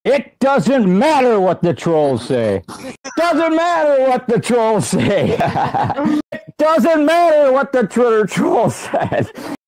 It doesn't matter what the trolls say. Doesn't matter what the trolls say. It doesn't matter what the Twitter troll said.